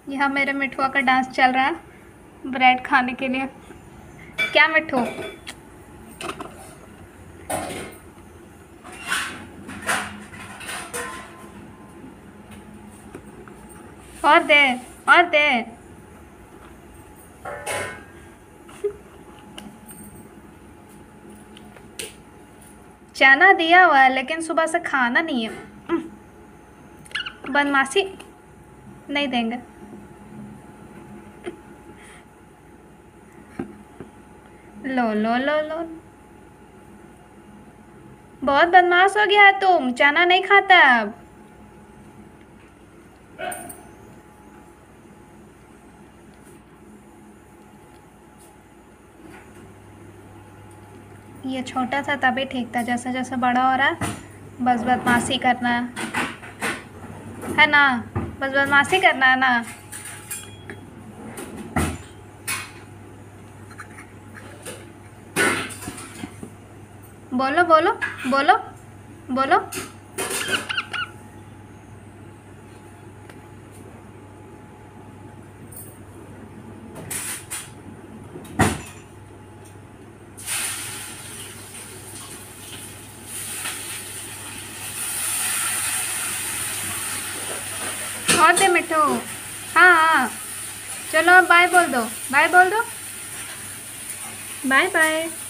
यहाँ मेरे मिठुआ का डांस चल रहा है ब्रेड खाने के लिए। क्या मिठू? और दे, और दे। चना दिया हुआ है लेकिन सुबह से खाना नहीं है। बदमाशी नहीं देंगे। लो लो लो लो, बहुत बदमाश हो गया है तुम। चना नहीं खाता अब। ये छोटा था तभी ठीक था, जैसे जैसे बड़ा हो रहा है बस बदमाशी करना है ना, बस बदमाशी करना है ना। बोलो बोलो बोलो बोलो। और दे मिठू। हाँ हाँ, चलो अब बाय बोल दो, बाय बोल दो, बाय बाय।